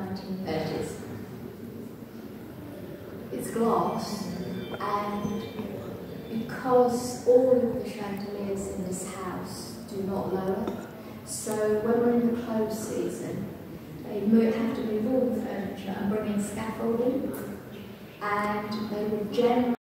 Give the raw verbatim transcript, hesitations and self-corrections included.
nineteen thirties. It's glass, and because all of the chandeliers in this house do not lower, so when we're in the close season, they move, have to move all the furniture and bring in scaffolding, and they would generally